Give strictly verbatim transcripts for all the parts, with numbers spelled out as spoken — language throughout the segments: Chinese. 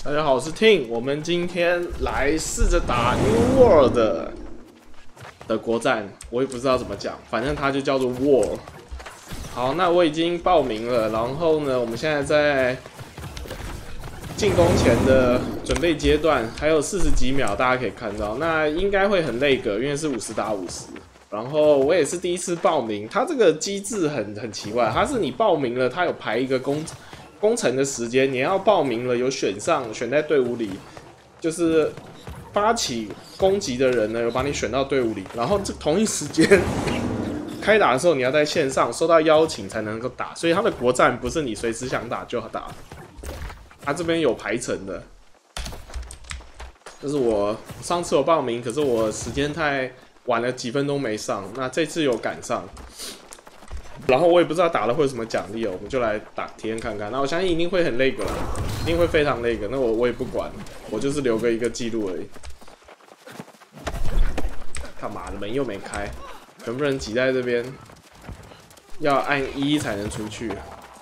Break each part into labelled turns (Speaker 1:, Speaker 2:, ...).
Speaker 1: 大家好，我是 Ting， 我们今天来试着打 New World 的国战，我也不知道怎么讲，反正它就叫做 War。好，那我已经报名了，然后呢，我们现在在进攻前的准备阶段，还有四十几秒，大家可以看到，那应该会很累格，因为是五十打五十。然后我也是第一次报名，它这个机制很很奇怪，它是你报名了，它有排一个工工程的时间，你要报名了有选上，选在队伍里，就是发起攻击的人呢，有把你选到队伍里，然后这同一时间开打的时候，你要在线上收到邀请才能够打，所以它的国战不是你随时想打就打，它这边有排程的。就是我上次有报名，可是我时间太晚了，几分钟没上，那这次有赶上。然后我也不知道打了会有什么奖励哦，我们就来打体验看看。那我相信一定会很累个啦，一定会非常累个。那我我也不管，我就是留个一个记录而已。干嘛的门又没开，全部人挤在这边，要按一才能出去。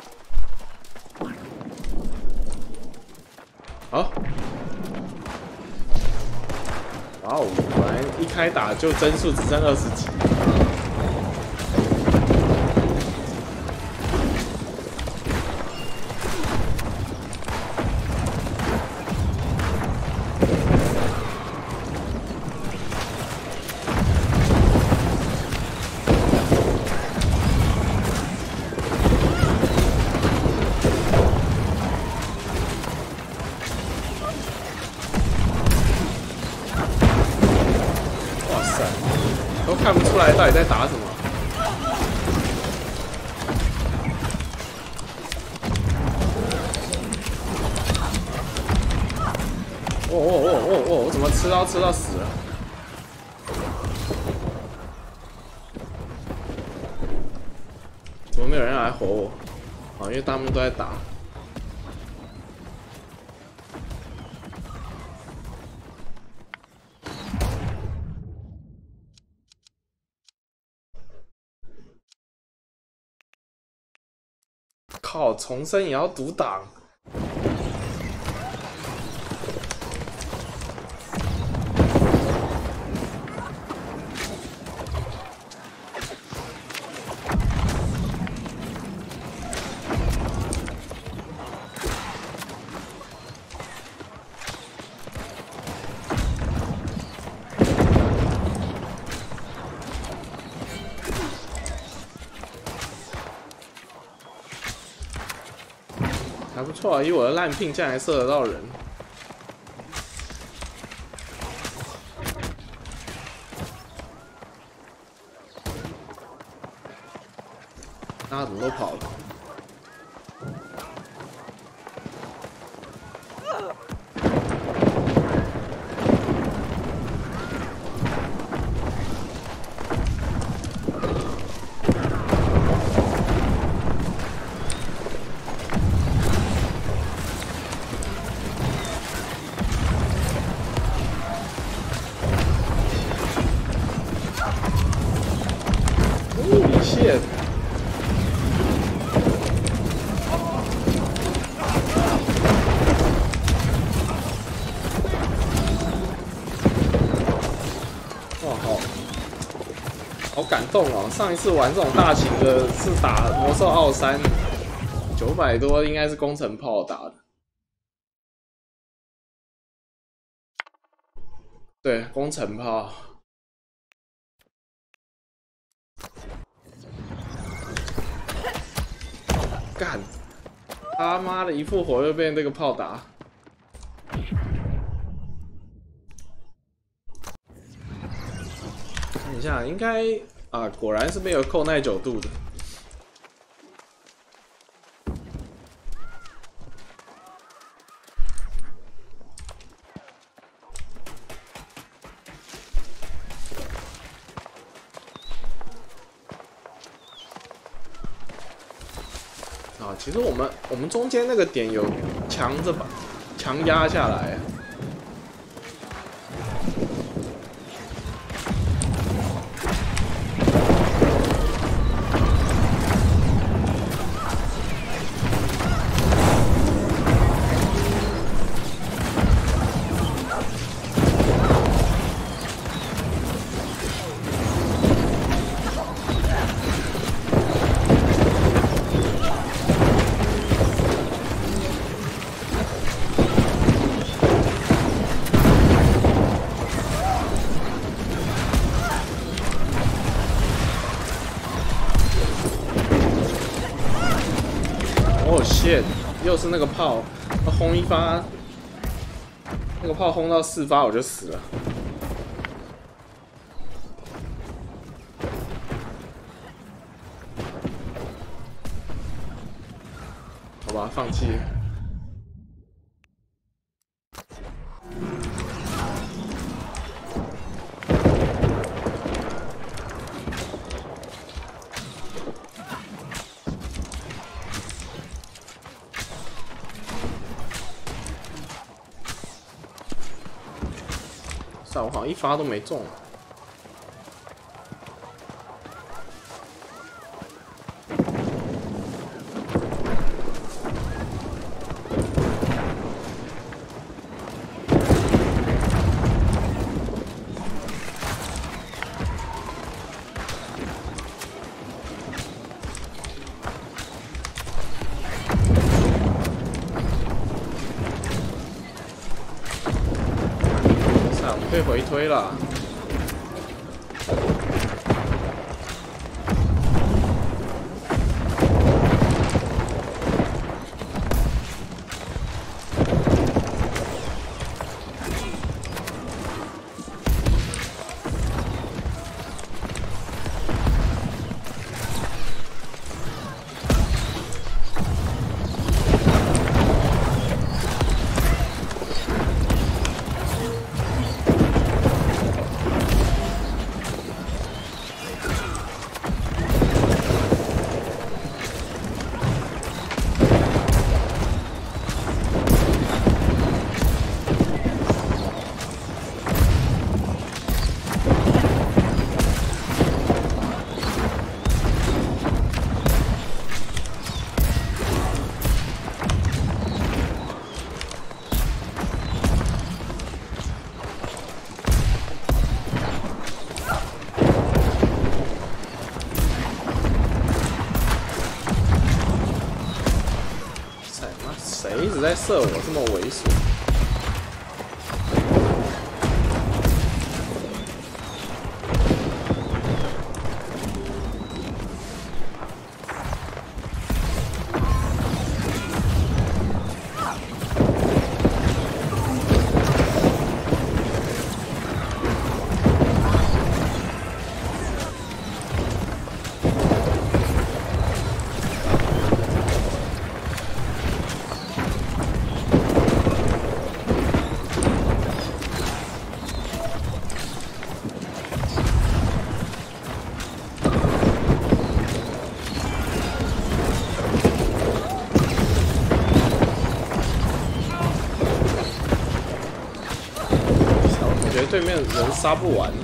Speaker 1: 好，哇哦，果然一开打就帧数只剩二十几。都看不出来到底在打什么。哦哦哦哦哦！我怎么吃到吃到死了？怎么没有人来活我？啊，因为他们都在打。靠！重生也要读档，还不错啊！以我的烂聘，竟然还射得到人。大家怎么都跑了？shit！ 哇，好好感动哦！上一次玩这种大型的是打魔兽奥三，九百多应该是工程炮打的。对，工程炮。干！他妈的，一复活又被那个炮打。看一下，应该啊，果然是没有扣耐久度的。啊，其实我们我们中间那个点有强着把强压下来。 又是那个炮，轰一发，那个炮轰到四发我就死了。好吧，放弃。我好像一发都没中。可以回推了。谁一直在射我，这么猥琐？对面人杀不完。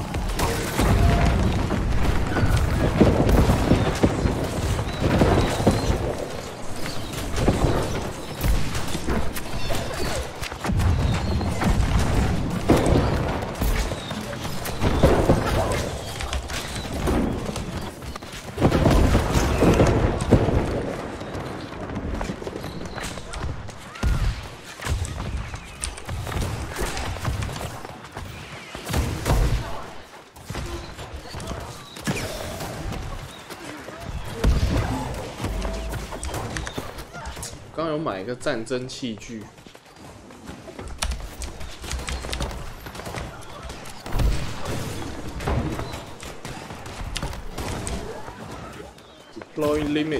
Speaker 1: 刚刚有买一个战争器具。 Deploy limit。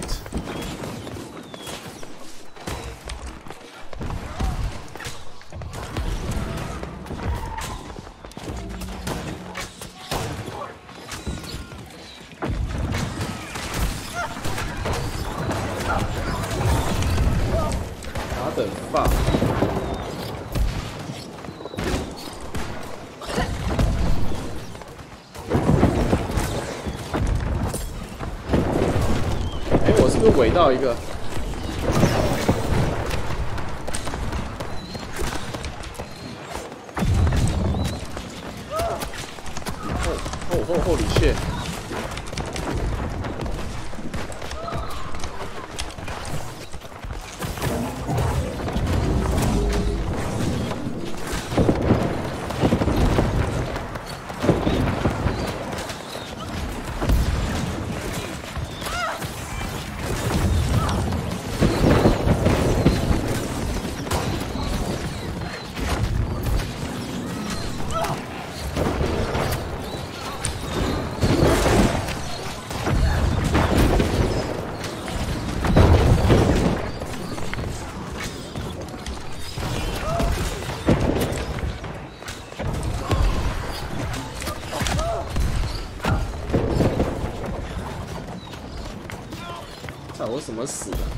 Speaker 1: 哪等放？哎，我是不是围到一个？哦哦哦哦！李谢。 哎， 什么死的？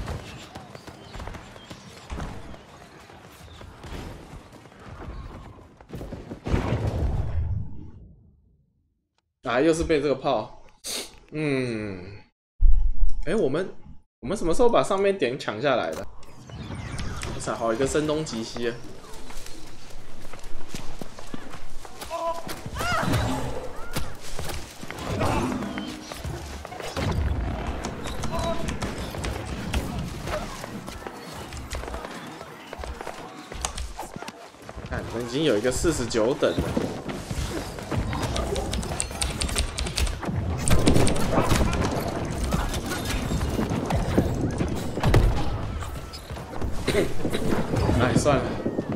Speaker 1: 啊，又是被这个炮。嗯，哎、欸，我们我们什么时候把上面点抢下来的？哇塞，好一个声东击西。 看，已经有一个四十九等了。哎，算了。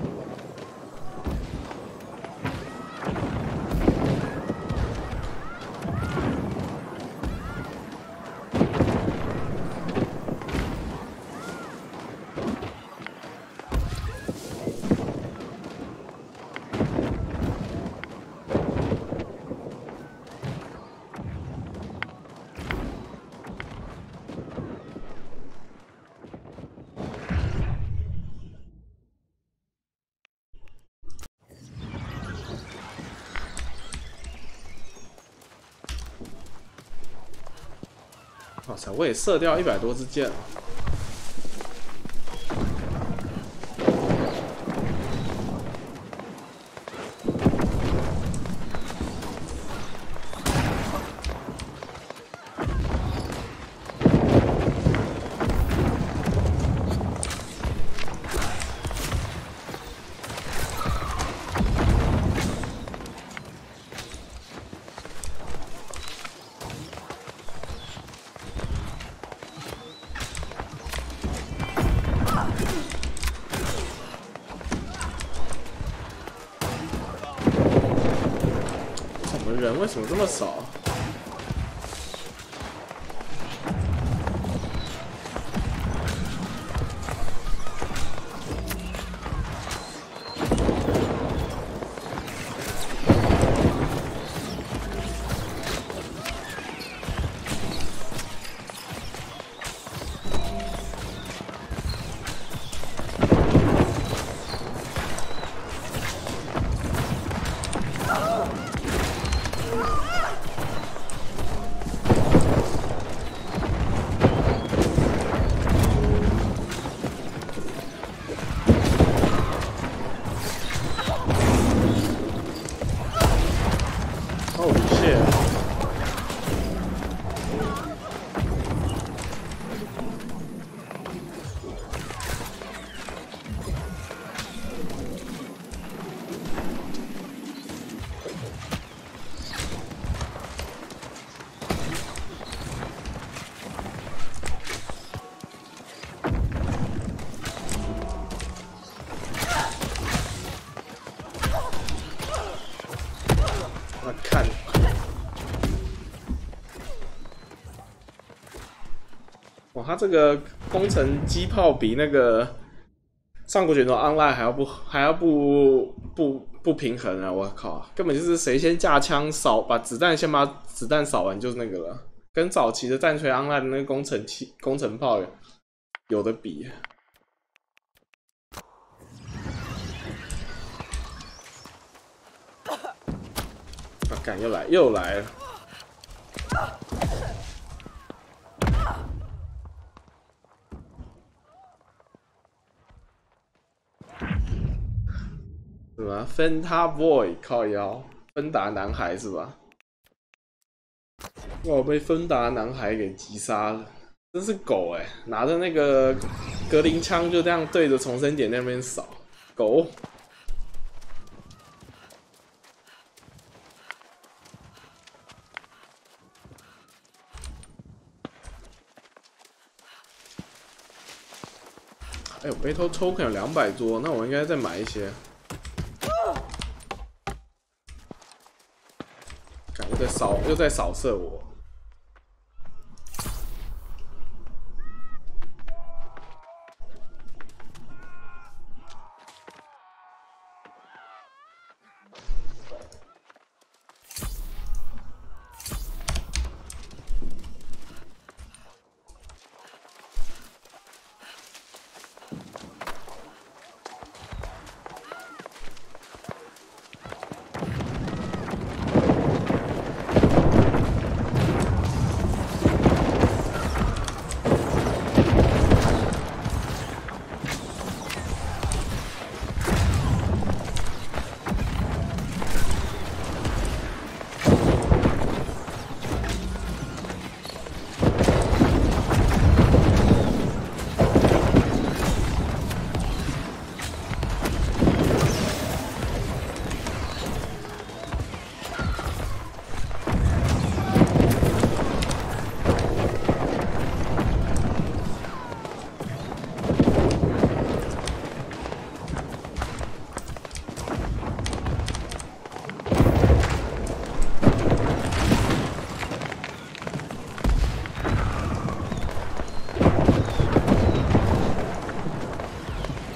Speaker 1: 哇塞，我也射掉一百多支箭了。人为什么这么少？看，哇，他这个工程机炮比那个上古卷轴 Online 还要不还要不不不平衡啊！我靠，根本就是谁先架枪扫，把子弹先把子弹扫完就是那个了，跟早期的战锤 Online 的那个工程器工程炮有的比。啊，干又来又来了！什么芬塔 boy 靠腰，芬达男孩是吧？我被芬达男孩给击杀了，真是狗哎、欸！拿着那个格林枪就这样对着重生点那边扫，狗。哎呦，背头抽可能有两百桌，那我应该再买一些。看又在扫，又在扫射我。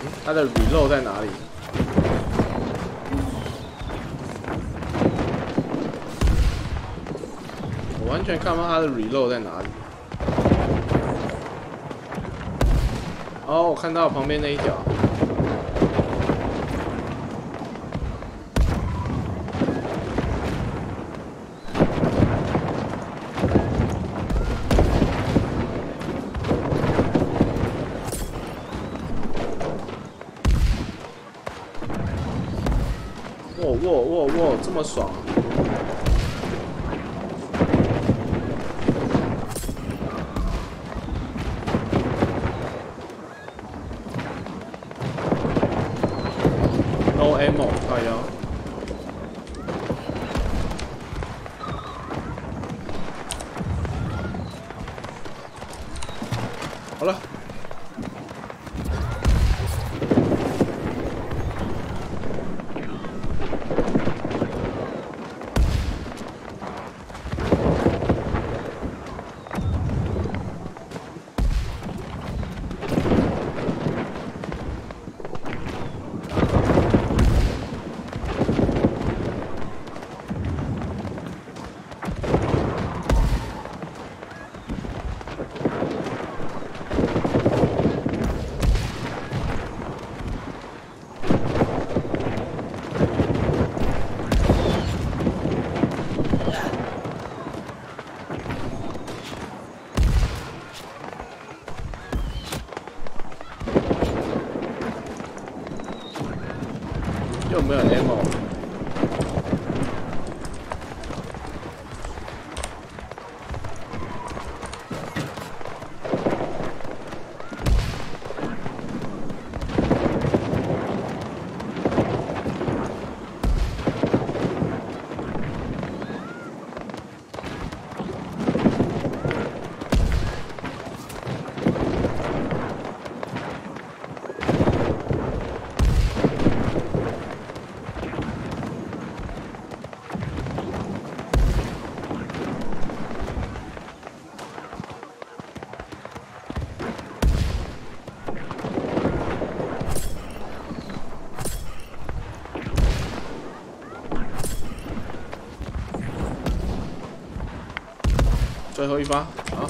Speaker 1: 它的 reload 在哪里？我完全看不到它的 reload 在哪里。哦，我看到旁边那一条。哇哇哇哇，这么爽！ No ammo， 靠腰。好了。又没有 ammo。最后一发，好。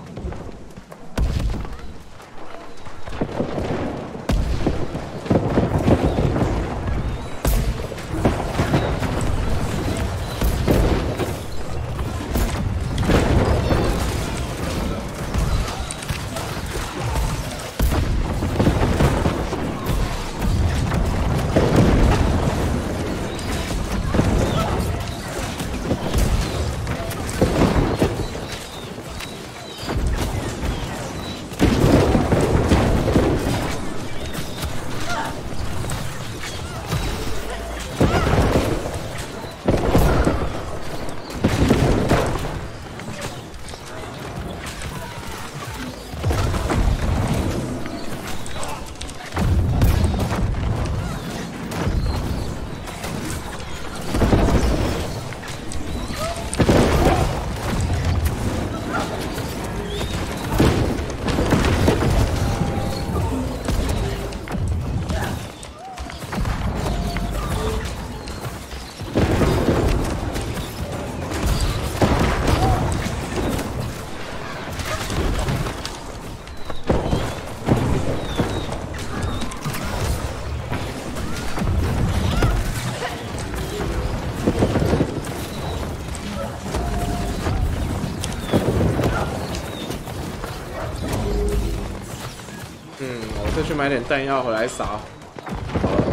Speaker 1: 再去买点弹药回来撒。好了，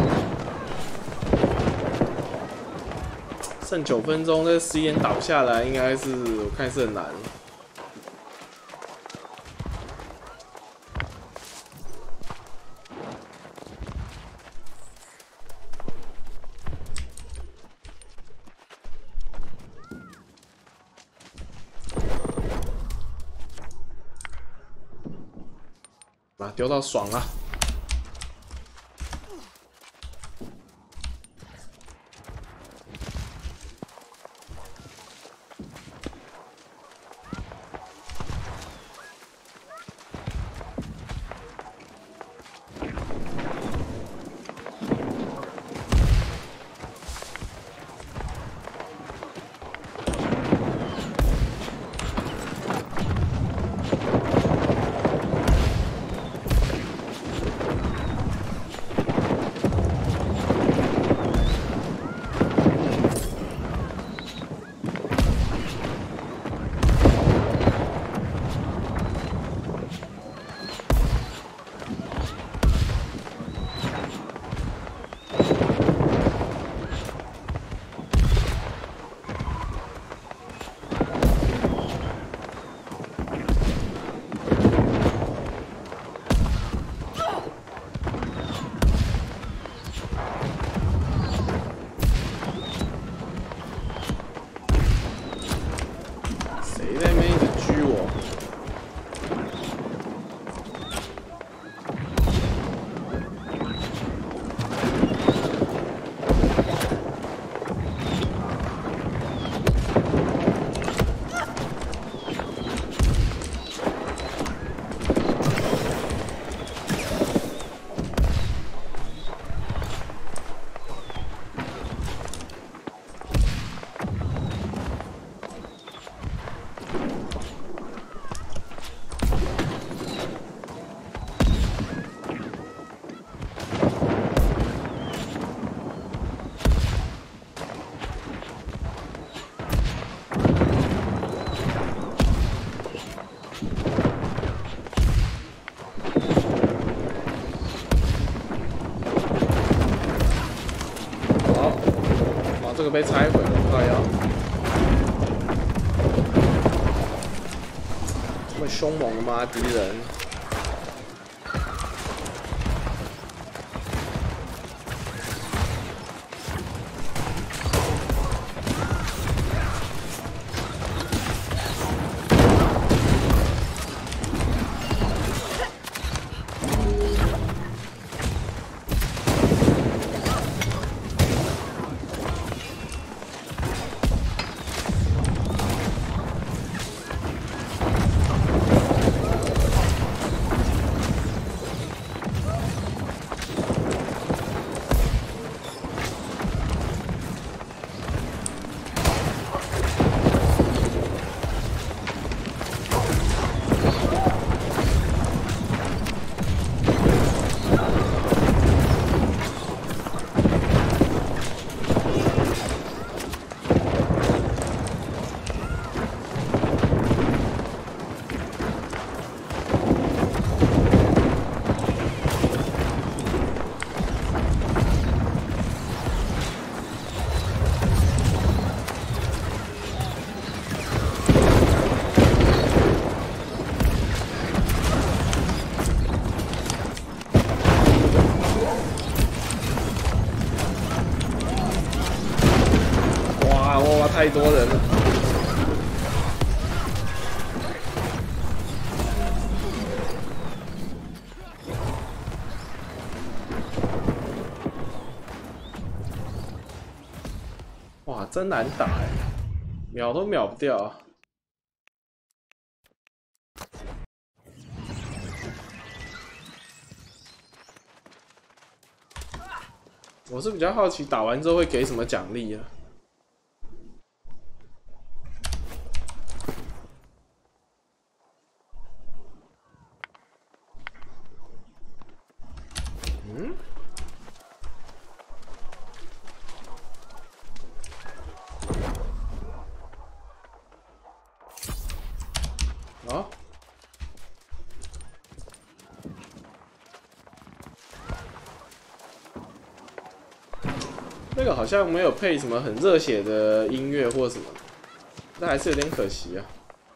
Speaker 1: 剩九分钟，这实验倒下来，应该是我看是很难。啊，丢到爽了！ 这个被拆毁了，靠腰。这么凶猛的吗？敌人？太多人了。哇，真难打哎，秒都秒不掉。我是比较好奇，打完之后会给什么奖励啊？ 嗯，哦，那个好像没有配什么很热血的音乐或什么，那还是有点可惜啊。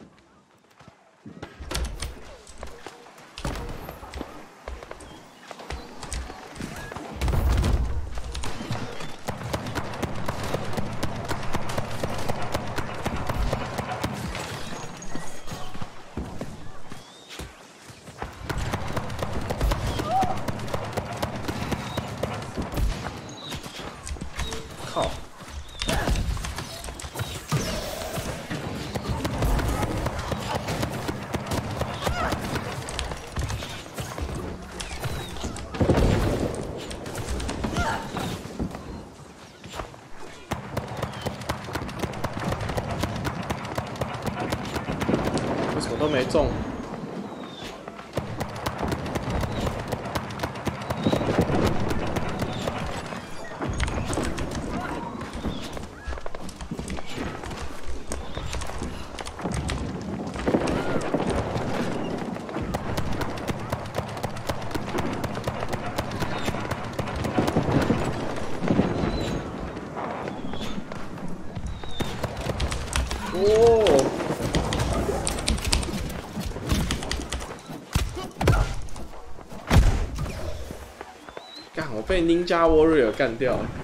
Speaker 1: 靠！为什么都没中？ 哦！干，我被 Ninja Warrior 干掉了。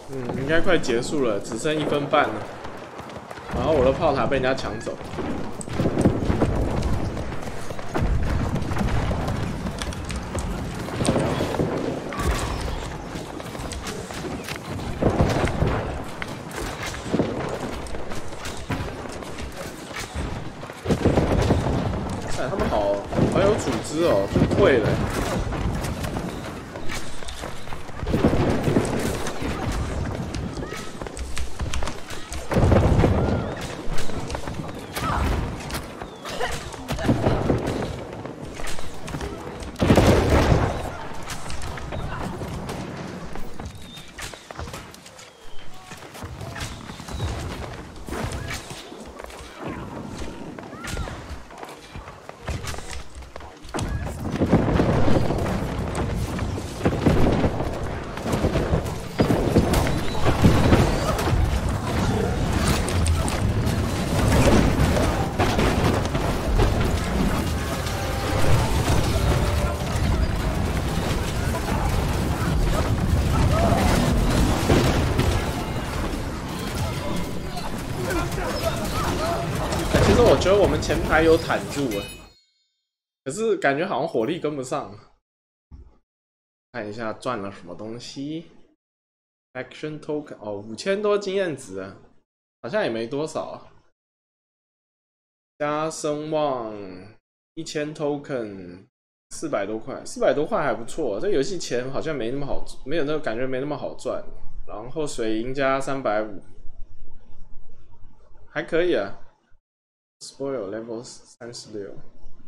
Speaker 1: 嗯，应该快结束了，只剩一分半了。然后我的炮塔被人家抢走。哎，他们好好有组织哦，就会了。 其实我觉得我们前排有坦住了，可是感觉好像火力跟不上。看一下赚了什么东西 ，Action Token 哦，五千多经验值啊，好像也没多少。加声望一千 Token， 四百多块，四百多块还不错。这游戏钱好像没那么好，没有那个感觉没那么好赚。然后水银加三百五，还可以啊。 Spoil level 三十六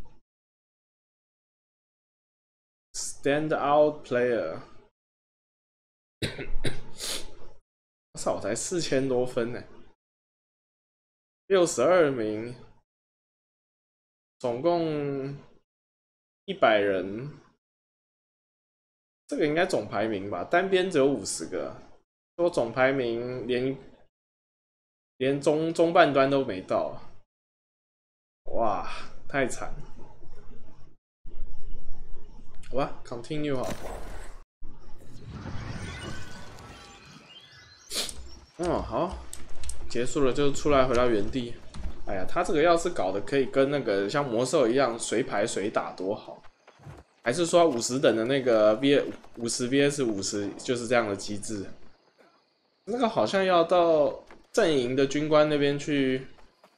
Speaker 1: ，Stand out player， 我操，我才四千多分呢，六十二名，总共一百人，这个应该总排名吧？单边只有五十个，说总排名连连中中半端都没到。 哇，太惨！好吧 ，continue 好。嗯，好，结束了就出来回到原地。哎呀，他这个要是搞得可以跟那个像魔兽一样随排随打多好，还是说五十等的那个 V 五十 V S 五十就是这样的机制？那个好像要到阵营的军官那边去。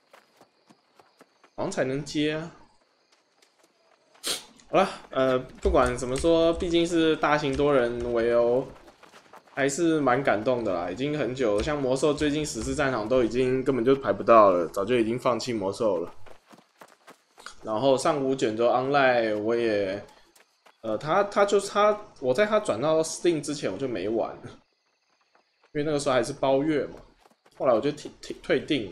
Speaker 1: 好像才能接啊！好了，呃，不管怎么说，毕竟是大型多人围殴，还是蛮感动的啦。已经很久了，像魔兽最近十四战场都已经根本就排不到了，早就已经放弃魔兽了。然后上古卷轴 Online 我也，呃，他他就他我在他转到 Steam 之前我就没玩了，因为那个时候还是包月嘛。后来我就退退退订了。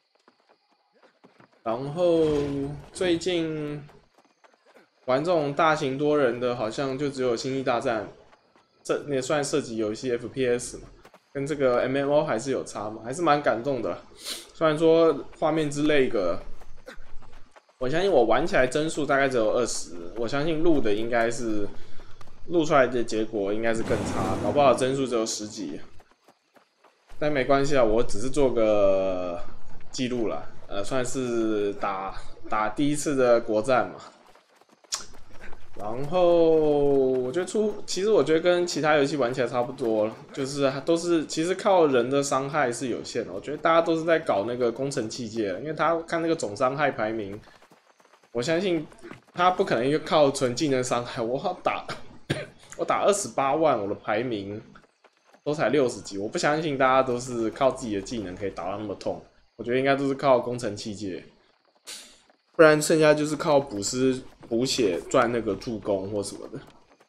Speaker 1: 然后最近玩这种大型多人的，好像就只有《星际大战》，这也算涉及游戏 F P S 嘛，跟这个 M M O 还是有差嘛，还是蛮感动的。虽然说画面之类个，我相信我玩起来帧数大概只有二十，我相信录的应该是录出来的结果应该是更差，搞不好帧数只有十几。但没关系啊，我只是做个记录啦。 呃，算是打打第一次的国战嘛，然后我觉得出，其实我觉得跟其他游戏玩起来差不多，就是都是其实靠人的伤害是有限的。我觉得大家都是在搞那个工程器械，因为他看那个总伤害排名，我相信他不可能又靠纯技能伤害。我打我打二十八万，我的排名都才六十几，我不相信大家都是靠自己的技能可以打到那么痛。 我觉得应该都是靠工程器械，不然剩下就是靠补师补血赚那个助攻或什么的。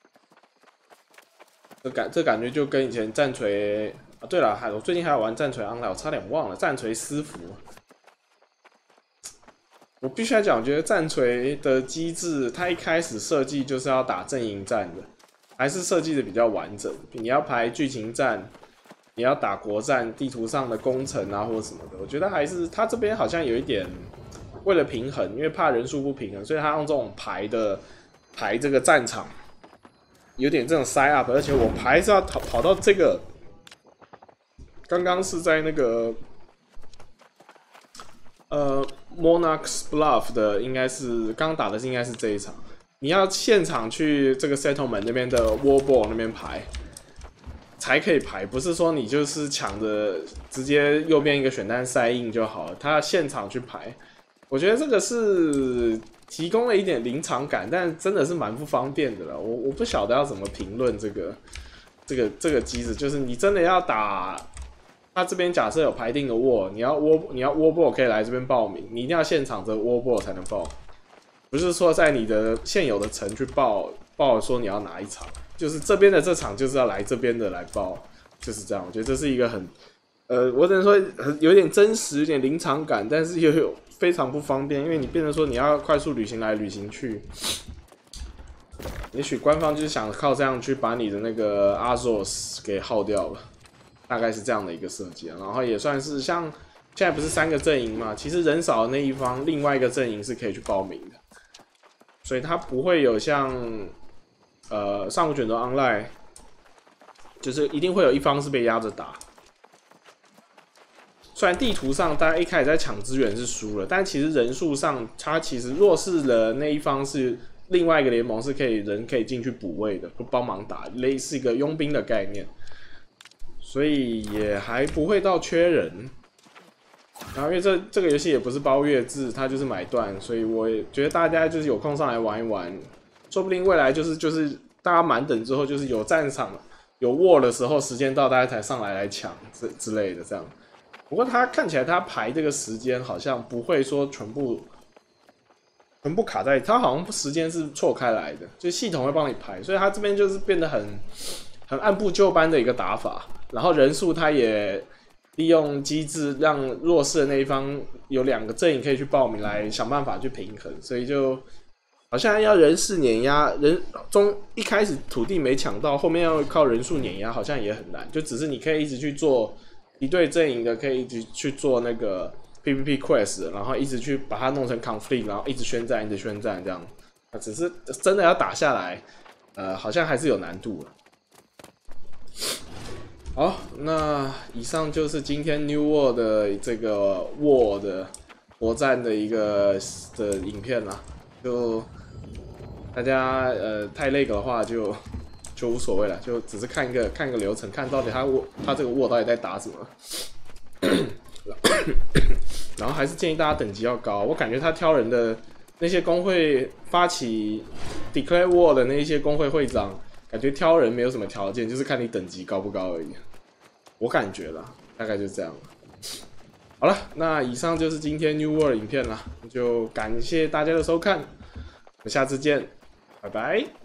Speaker 1: 这感这感觉就跟以前战锤啊，对了，还我最近还有玩战锤 Online， 我差点忘了战锤私服。我必须要讲，我觉得战锤的机制，它一开始设计就是要打阵营战的，还是设计的比较完整。你要排剧情战。 你要打国战，地图上的工程啊，或者什么的，我觉得还是他这边好像有一点为了平衡，因为怕人数不平衡，所以他用这种排的排这个战场，有点这种 side up， 而且我排是要跑跑到这个刚刚是在那个呃 Monarch's Bluff 的，应该是刚打的是应该是这一场。你要现场去这个 Settlement 那边的 Warball 那边排，才可以排，不是说你就是抢着直接右边一个选单塞印就好了，他要现场去排。我觉得这个是提供了一点临场感，但真的是蛮不方便的了。我我不晓得要怎么评论这个这个这个机制，就是你真的要打。他这边假设有排定的沃，你要沃你要沃波可以来这边报名，你一定要现场这沃波才能报，不是说在你的现有的城去报报说你要哪一场，就是这边的这场就是要来这边的来报，就是这样。我觉得这是一个很呃，我只能说有点真实，有点临场感，但是又有非常不方便，因为你变成说你要快速旅行来旅行去，也许官方就是想靠这样去把你的那个 Azores 给耗掉了。大概是这样的一个设计，然后也算是像现在不是三个阵营嘛，其实人少的那一方，另外一个阵营是可以去报名的，所以它不会有像呃上古卷轴 Online， 就是一定会有一方是被压着打。虽然地图上大家一开始在抢资源是输了，但其实人数上，它其实弱势的那一方是另外一个联盟是可以人可以进去补位的，不帮忙打，类似一个佣兵的概念。所以也还不会到缺人，然后因为这这个游戏也不是包月制，它就是买断，所以我也觉得大家就是有空上来玩一玩，说不定未来就是就是大家满等之后，就是有战场有war的时候，时间到大家才上来来抢之之类的这样。不过它看起来它排这个时间好像不会说全部全部卡在，它好像时间是错开来的，就系统会帮你排，所以它这边就是变得很很按部就班的一个打法。然后人数它也利用机制让弱势的那一方有两个阵营可以去报名来想办法去平衡，所以就好像要人事碾压，人中一开始土地没抢到，后面要靠人数碾压，好像也很难。就只是你可以一直去做敌对阵营的，可以一直去做那个 P V P quest， 然后一直去把它弄成 conflict， 然后一直宣战，一直宣战这样。只是真的要打下来，呃，好像还是有难度了。好，那以上就是今天 New World 的这个 War 的国战的一个的影片啦。就大家呃太累的话就就无所谓了，就只是看一个看一个流程，看到底他他这个 War 到底在打什么。然后还是建议大家等级要高，我感觉他挑人的那些工会发起 Declare War 的那一些工会会长。感觉挑人没有什么条件，就是看你等级高不高而已。我感觉啦，大概就这样。好了，那以上就是今天 New World 影片啦，就感谢大家的收看，我们下次见，拜拜。